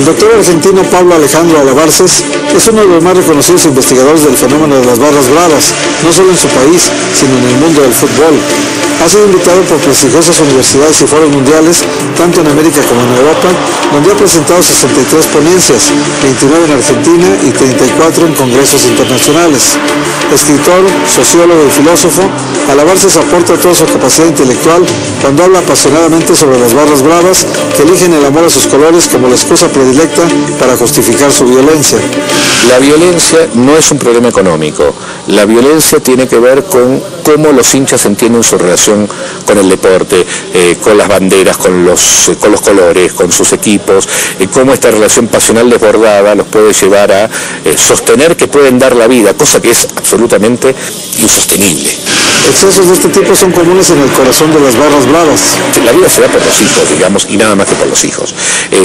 El doctor argentino Pablo Alejandro Alabarces es uno de los más reconocidos investigadores del fenómeno de las barras bravas, no solo en su país, sino en el mundo del fútbol. Ha sido invitado por prestigiosas universidades y foros mundiales, tanto en América como en Europa, donde ha presentado 63 ponencias, 29 en Argentina y 34 en congresos internacionales. Escritor, sociólogo y filósofo, Alabarces aporta toda su capacidad intelectual cuando habla apasionadamente sobre las barras bravas que eligen el amor a sus colores como la excusa predilecta para justificar su violencia. La violencia no es un problema económico, la violencia tiene que ver con cómo los hinchas entienden su relación con el deporte, con las banderas, con los colores, con sus equipos, cómo esta relación pasional desbordada los puede llevar a sostener que pueden dar la vida, cosa que es absolutamente insostenible. Excesos de este tipo son comunes en el corazón de las barras bravas. La vida se da por los hijos, digamos, y nada más que por los hijos.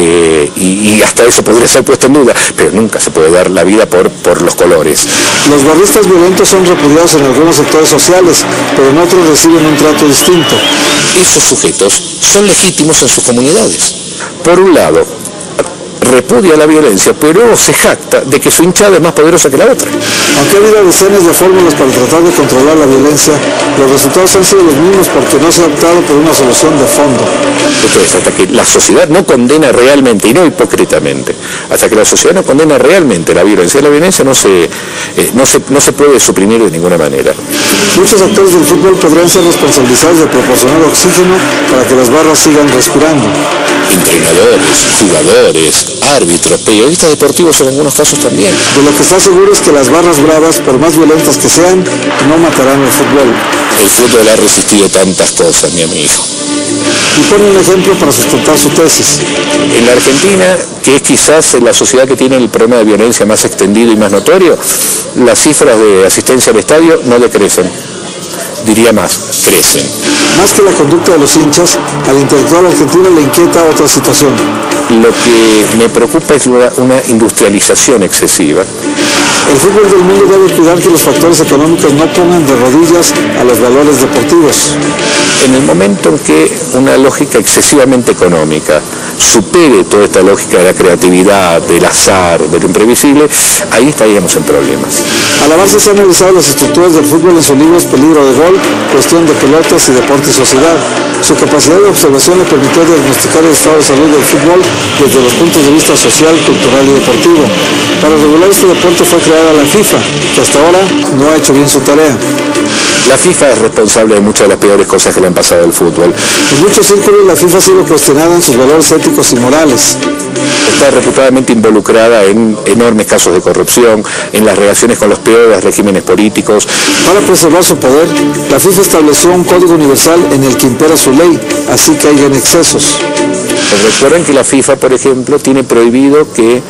Y hasta eso podría ser puesto en duda, pero nunca se puede dar la vida por los colores. Los barristas violentos son repudiados en algunos sectores sociales, pero en otros reciben un trato distinto. Esos sujetos son legítimos en sus comunidades. Por un lado, repudia la violencia, pero se jacta de que su hinchada es más poderosa que la otra. Aunque ha habido decenas de fórmulas para tratar de controlar la violencia, los resultados han sido los mismos porque no se ha optado por una solución de fondo. Entonces, hasta que la sociedad no condena realmente, y no hipócritamente, hasta que la sociedad no condena realmente la violencia no se puede suprimir de ninguna manera. Muchos actores del fútbol podrían ser responsabilizados de proporcionar oxígeno para que las barras sigan respirando. Entrenadores, jugadores, árbitros, periodistas deportivos en algunos casos también. De lo que está seguro es que las barras bravas, por más violentas que sean, no matarán el fútbol. El fútbol ha resistido tantas cosas, mi amigo. Y pone un ejemplo para sustentar su tesis. En la Argentina, que es quizás la sociedad que tiene el problema de violencia más extendido y más notorio, las cifras de asistencia al estadio no decrecen. Diría más, crecen. Más que la conducta de los hinchas, al intelectual argentino le inquieta otra situación. Lo que me preocupa es una industrialización excesiva. El fútbol del mundo debe cuidar que los factores económicos no pongan de rodillas a los valores deportivos. En el momento en que una lógica excesivamente económica supere toda esta lógica de la creatividad, del azar, de lo imprevisible, ahí estaríamos en problemas. Alabarces ha analizado las estructuras del fútbol en sus libros Peligro de Gol, Cuestión de Pelotas y Deporte y Sociedad. Su capacidad de observación le permitió diagnosticar el estado de salud del fútbol desde los puntos de vista social, cultural y deportivo. Para regular este deporte fue creada la FIFA, que hasta ahora no ha hecho bien su tarea. La FIFA es responsable de muchas de las peores cosas que le han pasado al fútbol. En muchos círculos la FIFA ha sido cuestionada en sus valores éticos y morales. Está reputadamente involucrada en enormes casos de corrupción, en las relaciones con los peores regímenes políticos. Para preservar su poder, la FIFA estableció un código universal en el que impera su ley, así que hay en excesos. Recuerden que la FIFA, por ejemplo, tiene prohibido que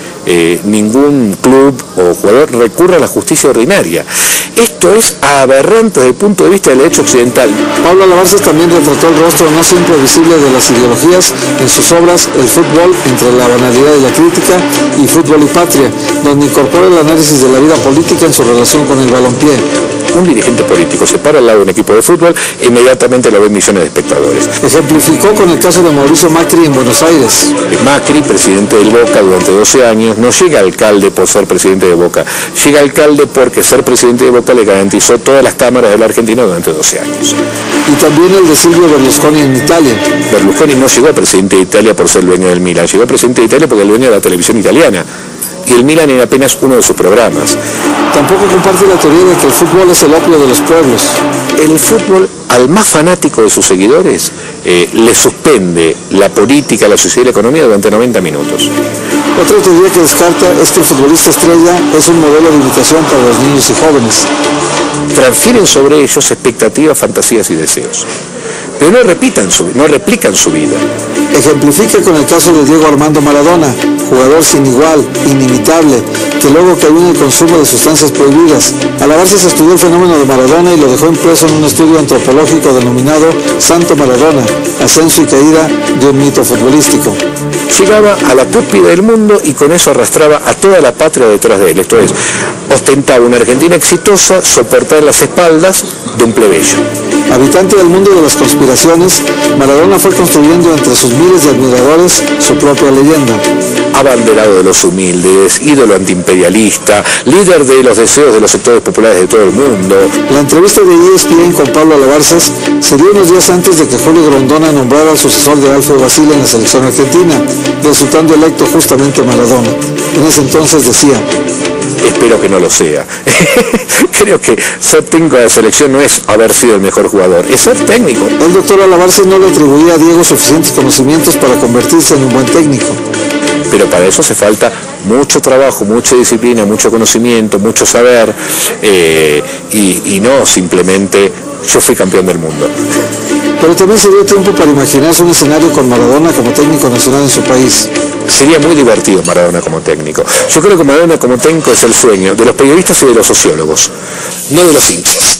ningún club o jugador recurra a la justicia ordinaria. Esto es aberrante desde el punto de vista del derecho occidental. Pablo Alabarces también retrató el rostro no siempre visible de las ideologías en sus obras El fútbol entre la banalidad y la crítica y Fútbol y patria, donde incorpora el análisis de la vida política en su relación con el balompié. Un dirigente político se para al lado de un equipo de fútbol e inmediatamente lo ven millones de espectadores. Ejemplificó con el caso de Mauricio Macri en Buenos Aires. Macri, presidente del Boca durante 12 años, no llega alcalde por ser presidente de Boca, llega alcalde porque ser presidente de Boca le garantizó todas las cámaras de la Argentina durante 12 años. Y también el de Silvio Berlusconi en Italia. Berlusconi no llegó a presidente de Italia por ser dueño del Milan, llegó a presidente de Italia porque es el dueño de la televisión italiana. Y el Milan era apenas uno de sus programas. Tampoco comparte la teoría de que el fútbol es el opio de los pueblos. El fútbol, al más fanático de sus seguidores, le suspende la política, la sociedad y la economía durante 90 minutos. Otra teoría que descarta es que el futbolista estrella es un modelo de imitación para los niños y jóvenes. Transfieren sobre ellos expectativas, fantasías y deseos. Pero no replican su vida. Ejemplifica con el caso de Diego Armando Maradona, jugador sin igual, inimitable, que luego cayó en el consumo de sustancias prohibidas. Alabarces estudió el fenómeno de Maradona y lo dejó impreso en un estudio antropológico denominado Santo Maradona, ascenso y caída de un mito futbolístico. Llegaba a la cúspide del mundo y con eso arrastraba a toda la patria detrás de él. Esto es, ostentaba una Argentina exitosa, soportar las espaldas de un plebeyo. Habitante del mundo de las conspiraciones, Maradona fue construyendo entre sus miles de admiradores su propia leyenda. abanderado de los humildes, ídolo antiimperialista, líder de los deseos de los sectores populares de todo el mundo. La entrevista de ESPN con Pablo Alabarzas se dio unos días antes de que Julio Grondona nombrara al sucesor de Alfio Basile en la selección argentina, resultando electo justamente Maradona. En ese entonces decía: espero que no lo sea. Creo que ser técnico de la selección no es haber sido el mejor jugador, es ser técnico. El doctor Alabarzas no le atribuía a Diego suficientes conocimientos para convertirse en un buen técnico. Pero para eso hace falta mucho trabajo, mucha disciplina, mucho conocimiento, mucho saber, y no simplemente yo fui campeón del mundo. Pero también se dio tiempo para imaginarse un escenario con Maradona como técnico nacional en su país. Sería muy divertido Maradona como técnico. Yo creo que Maradona como técnico es el sueño de los periodistas y de los sociólogos, no de los hinchas.